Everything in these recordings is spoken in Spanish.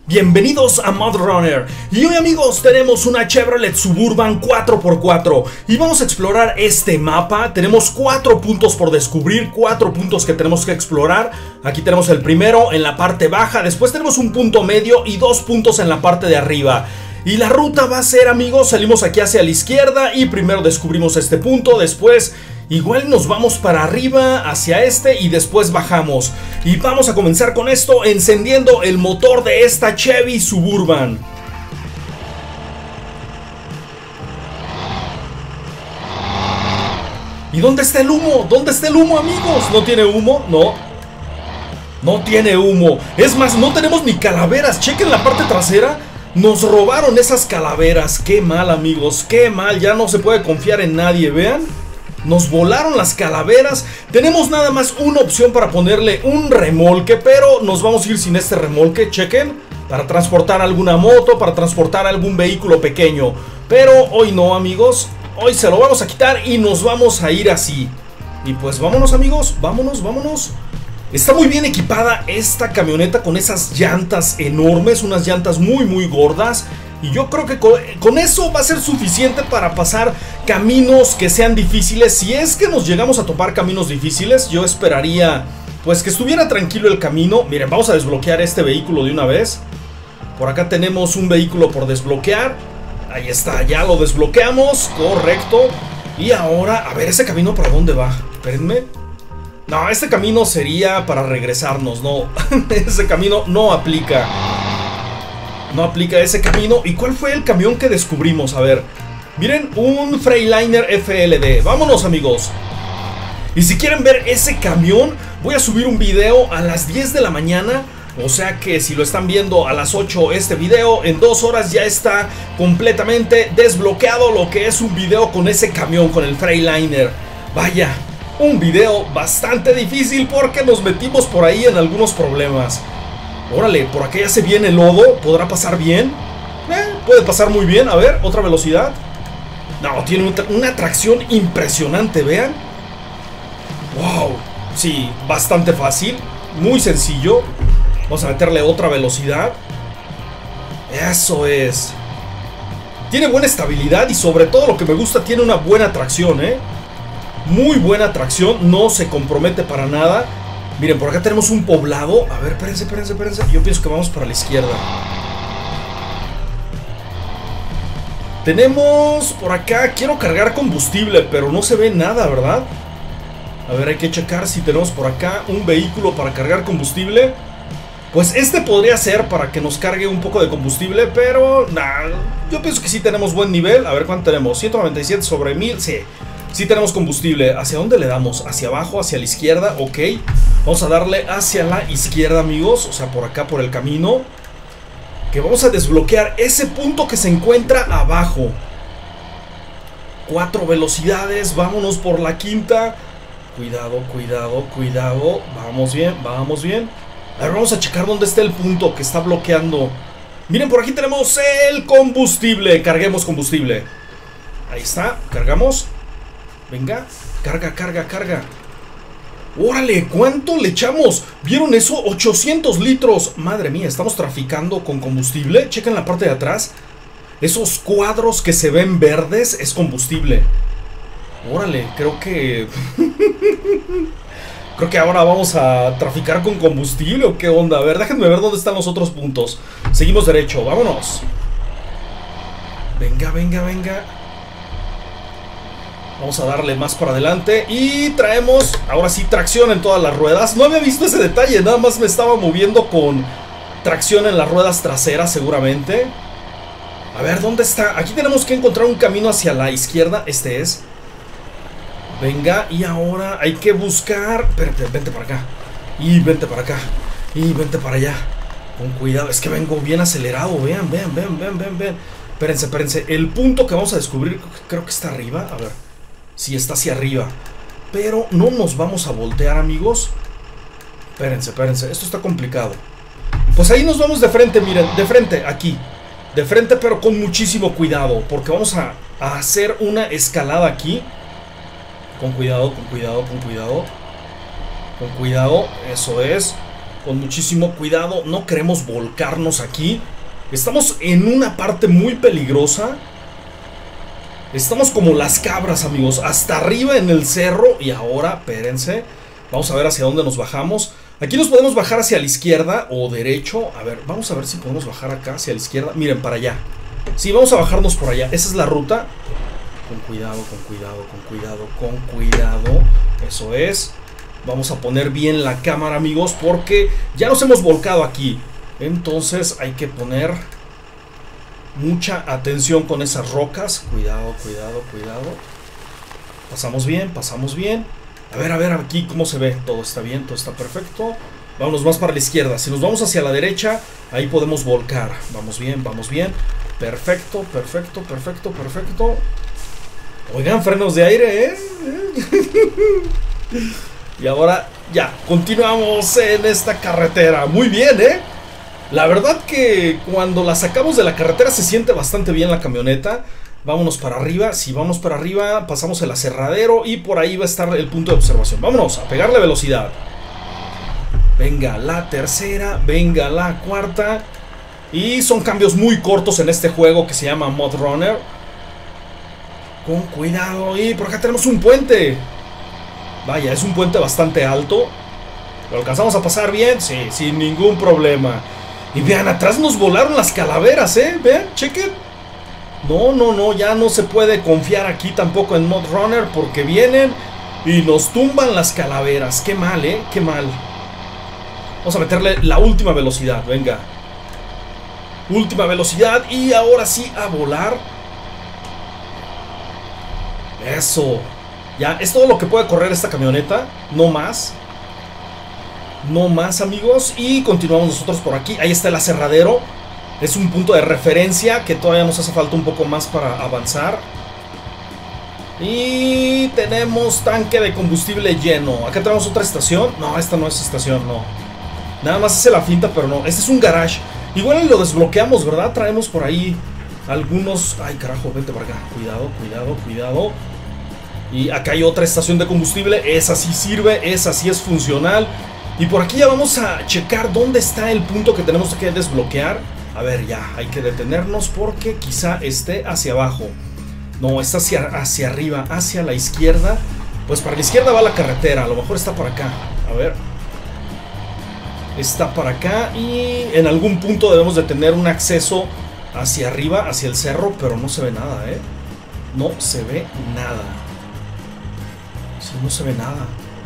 Bienvenidos a MudRunner. Y hoy, amigos, tenemos una Chevrolet Suburban 4x4 y vamos a explorar este mapa. Tenemos 4 puntos por descubrir, 4 puntos que tenemos que explorar. Aquí tenemos el primero en la parte baja, después tenemos un punto medio y 2 puntos en la parte de arriba. Y la ruta va a ser, amigos, salimos aquí hacia la izquierda y primero descubrimos este punto, después igual nos vamos para arriba hacia este y después bajamos. Y vamos a comenzar con esto encendiendo el motor de esta Chevy Suburban. ¿Y dónde está el humo? ¿Dónde está el humo, amigos? ¿No tiene humo? No. No tiene humo. Es más, no tenemos ni calaveras. Chequen la parte trasera. Nos robaron esas calaveras. Qué mal, amigos, qué mal. Ya no se puede confiar en nadie, vean. Nos volaron las calaveras. Tenemos nada más una opción para ponerle un remolque, pero nos vamos a ir sin este remolque, chequen. Para transportar alguna moto, para transportar algún vehículo pequeño. Pero hoy no, amigos. Hoy se lo vamos a quitar y nos vamos a ir así. Y pues vámonos, amigos, vámonos, vámonos. Está muy bien equipada esta camioneta con esas llantas enormes, unas llantas muy gordas. Y yo creo que con eso va a ser suficiente para pasar caminos que sean difíciles. Si es que nos llegamos a topar caminos difíciles, yo esperaría pues que estuviera tranquilo el camino. Miren, vamos a desbloquear este vehículo de una vez. Por acá tenemos un vehículo por desbloquear. Ahí está, ya lo desbloqueamos, correcto. Y ahora, a ver, ¿ese camino para dónde va? Espérenme. No, este camino sería para regresarnos, no. Ese camino no aplica. No aplica ese camino. ¿Y cuál fue el camión que descubrimos? A ver, miren, un Freightliner FLD. Vámonos, amigos. Y si quieren ver ese camión, voy a subir un video a las 10 de la mañana. O sea que si lo están viendo a las 8 este video, en 2 horas ya está completamente desbloqueado lo que es un video con ese camión, con el Freightliner. Vaya, un video bastante difícil porque nos metimos por ahí en algunos problemas. Órale, por acá ya se viene el lodo. ¿Podrá pasar bien? Puede pasar muy bien. A ver, otra velocidad. No, tiene una tracción impresionante, vean. Wow, sí, bastante fácil. Muy sencillo. Vamos a meterle otra velocidad. Eso es. Tiene buena estabilidad y sobre todo lo que me gusta, tiene una buena tracción, muy buena tracción, no se compromete para nada. Miren, por acá tenemos un poblado. A ver, espérense. Yo pienso que vamos para la izquierda. Tenemos por acá, quiero cargar combustible, pero no se ve nada, ¿verdad? A ver, hay que checar si tenemos por acá un vehículo para cargar combustible. Pues este podría ser para que nos cargue un poco de combustible, pero nah, yo pienso que sí tenemos buen nivel. A ver, ¿cuánto tenemos? 197 sobre 1000, sí. Sí tenemos combustible. ¿Hacia dónde le damos? ¿Hacia abajo? ¿Hacia la izquierda? Ok. Vamos a darle hacia la izquierda, amigos. O sea, por acá, por el camino. Que vamos a desbloquear ese punto que se encuentra abajo. 4 velocidades. Vámonos por la quinta. Cuidado. Vamos bien. A ver, vamos a checar dónde está el punto que está bloqueando. Miren, por aquí tenemos el combustible. Carguemos combustible. Ahí está, cargamos. Venga, carga. ¡Órale! ¿Cuánto le echamos? ¿Vieron eso? 800 litros. Madre mía, estamos traficando con combustible. Chequen la parte de atrás. Esos cuadros que se ven verdes es combustible. Órale, creo que... creo que ahora vamos a traficar con combustible o qué onda. A ver, déjenme ver dónde están los otros puntos. Seguimos derecho, vámonos. Venga. Vamos a darle más para adelante. Y traemos, ahora sí, tracción en todas las ruedas. No había visto ese detalle, nada más me estaba moviendo con tracción en las ruedas traseras seguramente. A ver, ¿dónde está? Aquí tenemos que encontrar un camino hacia la izquierda. Este es. Venga, y ahora hay que buscar... Espérate, vente para acá. Y vente para acá. Y vente para allá. Con cuidado, es que vengo bien acelerado. Vean. Espérense. El punto que vamos a descubrir creo que está arriba. A ver. Sí, está hacia arriba. Pero no nos vamos a voltear, amigos. Espérense. Esto está complicado. Pues ahí nos vamos de frente, miren. De frente, aquí. De frente, pero con muchísimo cuidado. Porque vamos a hacer una escalada aquí. Con cuidado. Eso es. Con muchísimo cuidado. No queremos volcarnos aquí. Estamos en una parte muy peligrosa. Estamos como las cabras, amigos. Hasta arriba en el cerro. Y ahora, espérense. Vamos a ver hacia dónde nos bajamos. Aquí nos podemos bajar hacia la izquierda o derecho. A ver, vamos a ver si podemos bajar acá hacia la izquierda. Miren, para allá. Sí, vamos a bajarnos por allá. Esa es la ruta. Con cuidado, con cuidado, con cuidado, con cuidado. Eso es. Vamos a poner bien la cámara, amigos, porque ya nos hemos volcado aquí. Entonces hay que poner mucha atención con esas rocas. Cuidado, cuidado, cuidado. Pasamos bien, pasamos bien. A ver aquí cómo se ve. Todo está bien, todo está perfecto. Vámonos más para la izquierda. Si nos vamos hacia la derecha, ahí podemos volcar. Vamos bien, vamos bien. Perfecto, perfecto, perfecto, perfecto. Oigan, frenos de aire, ¿eh? Y ahora ya, continuamos en esta carretera. Muy bien, ¿eh? La verdad que cuando la sacamos de la carretera se siente bastante bien la camioneta. Vámonos para arriba. Si vamos para arriba, pasamos el aserradero y por ahí va a estar el punto de observación. Vámonos a pegarle velocidad. Venga la tercera, venga la cuarta. Y son cambios muy cortos en este juego que se llama Mud Runner. Con cuidado. Y por acá tenemos un puente. Vaya, es un puente bastante alto. ¿Lo alcanzamos a pasar bien? Sí, sin ningún problema. Y vean, atrás nos volaron las calaveras, ¿eh? Vean, chequen. No, no, no, ya no se puede confiar aquí tampoco en Mud Runner porque vienen y nos tumban las calaveras. Qué mal, ¿eh? Qué mal. Vamos a meterle la última velocidad, venga. Última velocidad y ahora sí a volar. Eso. Ya, es todo lo que puede correr esta camioneta. No más. No más, amigos. Y continuamos nosotros por aquí. Ahí está el aserradero. Es un punto de referencia que todavía nos hace falta un poco más para avanzar. Y tenemos tanque de combustible lleno. Acá tenemos otra estación. No, esta no es estación, no. Nada más hace la finta, pero no. Este es un garage. Igual lo desbloqueamos, ¿verdad? Traemos por ahí algunos... Ay, carajo, vente para acá. Cuidado, cuidado, cuidado. Y acá hay otra estación de combustible. Esa sí sirve, esa sí es funcional. Y por aquí ya vamos a checar dónde está el punto que tenemos que desbloquear. A ver, ya, hay que detenernos porque quizá esté hacia abajo. No, está hacia arriba, hacia la izquierda. Pues para la izquierda va la carretera, a lo mejor está por acá. A ver. Está para acá y en algún punto debemos de tener un acceso hacia arriba, hacia el cerro, pero no se ve nada, ¿eh? No se ve nada. Sí, no se ve nada.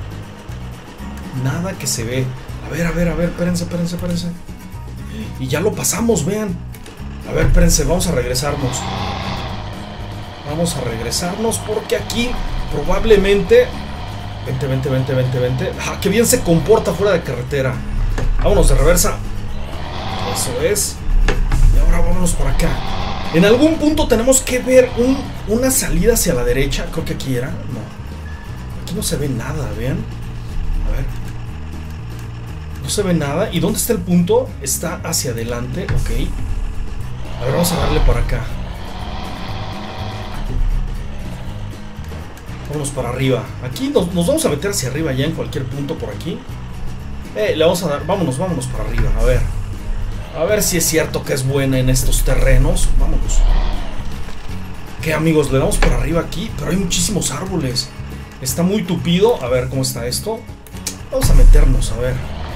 Nada que se ve. A ver, espérense, espérense, espérense. Y ya lo pasamos, vean. A ver, espérense, vamos a regresarnos. Vamos a regresarnos porque aquí probablemente... Vente, vente, vente, vente, vente. ¡Ah, qué bien se comporta fuera de carretera! Vámonos de reversa. Eso es. Y ahora vámonos para acá. En algún punto tenemos que ver una salida hacia la derecha. Creo que aquí era. No. Aquí no se ve nada, vean. A ver. No se ve nada. ¿Y dónde está el punto? Está hacia adelante, ok. A ver, vamos a darle para acá. Vámonos para arriba. Aquí nos vamos a meter hacia arriba ya en cualquier punto por aquí. Le vamos a dar, vámonos para arriba, a ver si es cierto que es buena en estos terrenos. Vámonos. ¿Qué, amigos? Le damos para arriba aquí, pero hay muchísimos árboles. Está muy tupido, a ver cómo está esto. Vamos a meternos, a ver.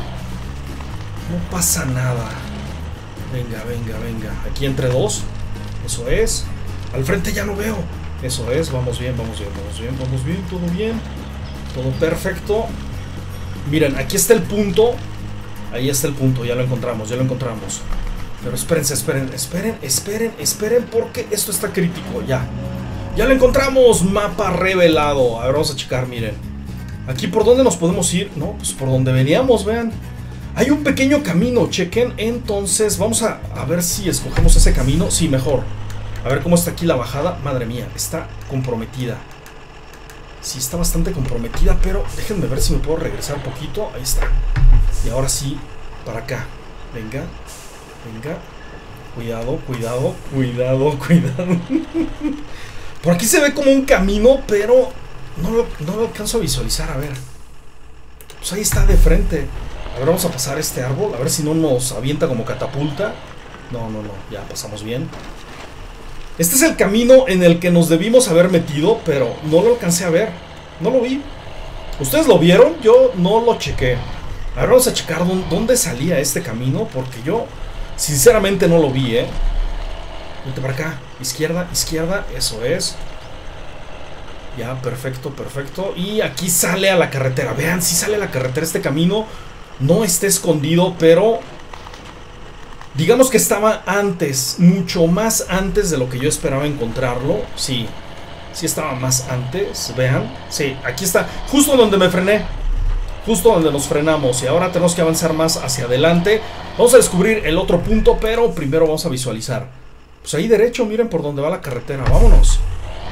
No pasa nada. Venga, venga, venga. Aquí entre dos, eso es. Al frente ya lo veo. Eso es, vamos bien, vamos bien, vamos bien, vamos bien, todo bien. Todo perfecto. Miren, aquí está el punto. Ahí está el punto, ya lo encontramos, ya lo encontramos. Pero espérense, esperen, esperen, esperen, esperen, porque esto está crítico, ya. Ya lo encontramos, mapa revelado. A ver, vamos a checar, miren. Aquí, ¿por dónde nos podemos ir? No, pues por donde veníamos, vean. Hay un pequeño camino, chequen. Entonces, vamos a ver si escogemos ese camino. Sí, mejor. A ver cómo está aquí la bajada. Madre mía, está comprometida. Sí, está bastante comprometida, pero déjenme ver si me puedo regresar un poquito. Ahí está. Y ahora sí, para acá. Venga, venga. Cuidado, cuidado, cuidado, cuidado. Por aquí se ve como un camino, pero no lo alcanzo a visualizar. A ver. Pues ahí está de frente. A ver, vamos a pasar este árbol. A ver si no nos avienta como catapulta. No, no, no. Ya pasamos bien. Este es el camino en el que nos debimos haber metido, pero no lo alcancé a ver. No lo vi. ¿Ustedes lo vieron? Yo no lo chequé. A ver, vamos a checar dónde salía este camino, porque yo sinceramente no lo vi, ¿eh? Vente para acá. Izquierda, izquierda. Eso es. Ya, perfecto, perfecto. Y aquí sale a la carretera. Vean, sí sale a la carretera este camino. No está escondido, pero digamos que estaba antes, mucho más antes de lo que yo esperaba encontrarlo. Sí, sí estaba más antes, vean. Sí, aquí está, justo donde me frené. Justo donde nos frenamos. Y ahora tenemos que avanzar más hacia adelante. Vamos a descubrir el otro punto, pero primero vamos a visualizar. Pues ahí derecho, miren por donde va la carretera. Vámonos.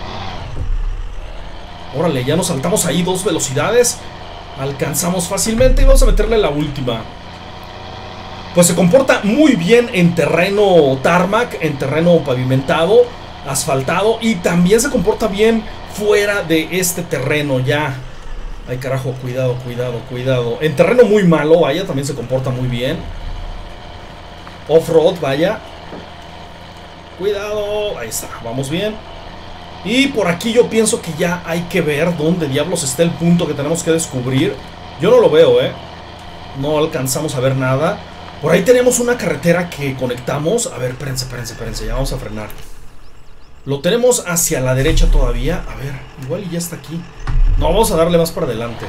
Órale, ya nos saltamos ahí 2 velocidades. Alcanzamos fácilmente y vamos a meterle la última. Pues se comporta muy bien en terreno tarmac, en terreno pavimentado, asfaltado, y también se comporta bien fuera de este terreno ya. Ay, carajo, cuidado, cuidado, cuidado. En terreno muy malo, vaya, también se comporta muy bien. Off-road, vaya. Cuidado, ahí está, vamos bien. Y por aquí yo pienso que ya hay que ver dónde diablos está el punto que tenemos que descubrir. Yo no lo veo, no alcanzamos a ver nada. Por ahí tenemos una carretera que conectamos. A ver, espérense, espérense, espérense, ya vamos a frenar. Lo tenemos hacia la derecha todavía. A ver, igual y ya está aquí. No, vamos a darle más para adelante.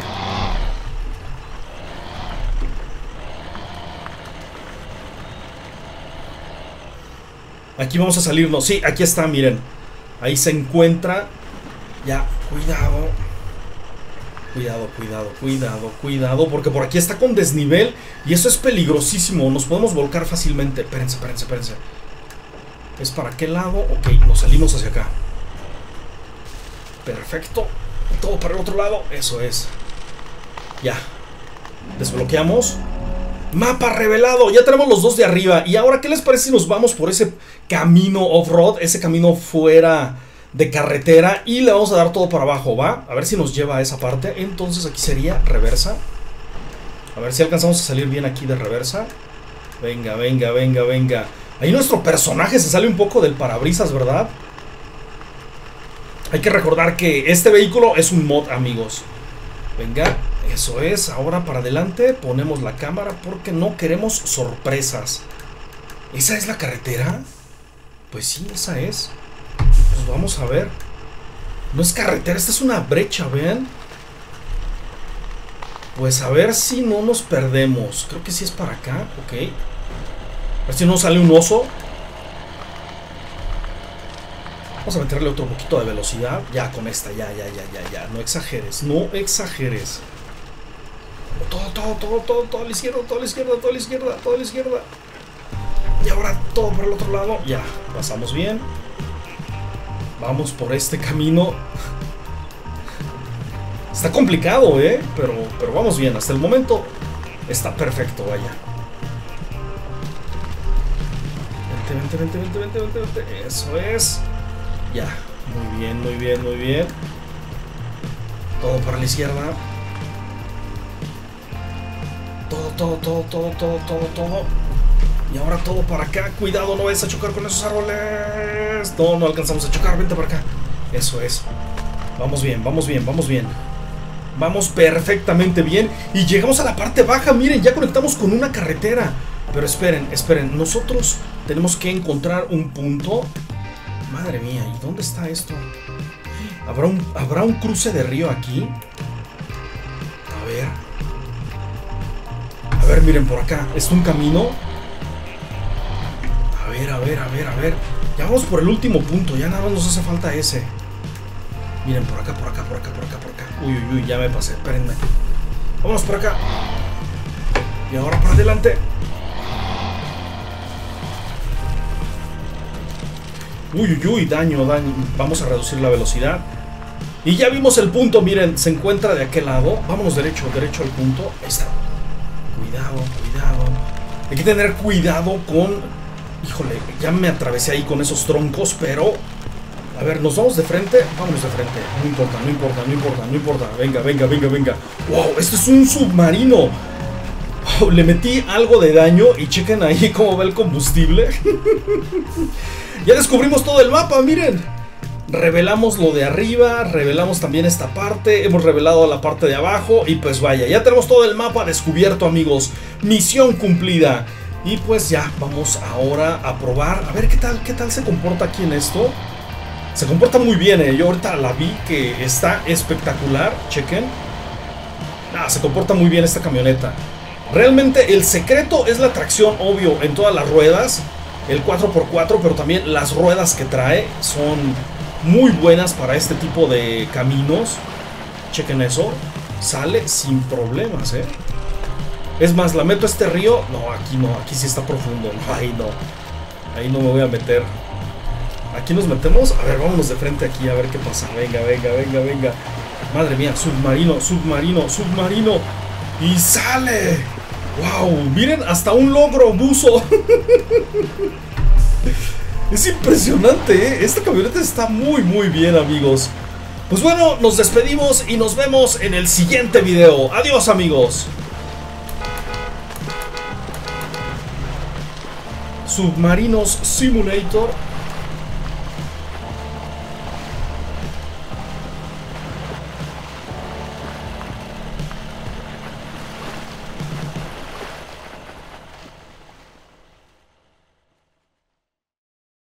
Aquí vamos a salirnos. Sí, aquí está, miren. Ahí se encuentra. Ya, cuidado. Cuidado, cuidado, cuidado, cuidado. Porque por aquí está con desnivel. Y eso es peligrosísimo. Nos podemos volcar fácilmente. Espérense, espérense, espérense. ¿Es para qué lado? Ok, nos salimos hacia acá. Perfecto. Todo para el otro lado. Eso es. Ya. Desbloqueamos. Mapa revelado. Ya tenemos los dos de arriba. Y ahora, ¿qué les parece si nos vamos por ese camino off-road? Ese camino fuera de carretera. Y le vamos a dar todo para abajo, ¿va? A ver si nos lleva a esa parte. Entonces aquí sería reversa. A ver si alcanzamos a salir bien aquí de reversa. Venga, venga, venga, venga. Ahí nuestro personaje se sale un poco del parabrisas, ¿verdad? Hay que recordar que este vehículo es un mod, amigos. Venga, eso es. Ahora para adelante ponemos la cámara porque no queremos sorpresas. ¿Esa es la carretera? Pues sí, esa es. Pues vamos a ver. No es carretera, esta es una brecha, vean. Pues a ver si no nos perdemos. Creo que sí es para acá, ok. A ver si no sale un oso. Vamos a meterle otro poquito de velocidad. Ya, con esta, ya. No exageres, no exageres. Todo a la izquierda, todo a la izquierda, todo a la izquierda, todo a la izquierda. Y ahora todo por el otro lado. Ya, pasamos bien. Vamos por este camino. Está complicado, pero vamos bien. Hasta el momento está perfecto, vaya. Vente. Eso es. Ya, muy bien, muy bien, muy bien. Todo para la izquierda. Todo. Y ahora todo para acá. Cuidado, no vayas a chocar con esos árboles. No alcanzamos a chocar. Vente para acá. Eso es. Vamos bien, vamos bien, vamos bien. Vamos perfectamente bien. Y llegamos a la parte baja. Miren, ya conectamos con una carretera. Pero esperen. Nosotros tenemos que encontrar un punto. Madre mía, ¿y dónde está esto? ¿Habrá un cruce de río aquí? A ver, miren, por acá. ¿Es un camino? A ver. Ya vamos por el último punto. Ya nada más nos hace falta ese. Miren, por acá. Uy, ya me pasé. Espérenme. Vámonos por acá. Y ahora para adelante. Uy, daño. Vamos a reducir la velocidad. Y ya vimos el punto, miren, se encuentra de aquel lado. Vámonos derecho al punto. Ahí está. Cuidado. Hay que tener cuidado con... Híjole, ya me atravesé ahí con esos troncos, pero... A ver, ¿nos vamos de frente? Vámonos de frente. No importa. Venga. Wow, esto es un submarino. Wow, le metí algo de daño y chequen ahí cómo va el combustible. Ya descubrimos todo el mapa, miren. Revelamos lo de arriba, revelamos también esta parte, hemos revelado la parte de abajo y pues vaya, ya tenemos todo el mapa descubierto, amigos. Misión cumplida. Y pues ya, vamos ahora a probar, a ver qué tal se comporta aquí en esto. Se comporta muy bien, yo ahorita la vi que está espectacular, chequen. Se comporta muy bien esta camioneta. Realmente el secreto es la tracción, obvio, en todas las ruedas. El 4x4, pero también las ruedas que trae son muy buenas para este tipo de caminos. Chequen eso. Sale sin problemas, Es más, la meto a este río. No, aquí sí está profundo. No, ahí no me voy a meter. Aquí nos metemos. A ver, vámonos de frente aquí a ver qué pasa. Venga. Madre mía, submarino. Y sale. Wow, miren, hasta un logro buzo. Es impresionante, Esta camioneta está muy bien, amigos. Pues bueno, nos despedimos y nos vemos en el siguiente video. Adiós, amigos. Submarinos Simulator.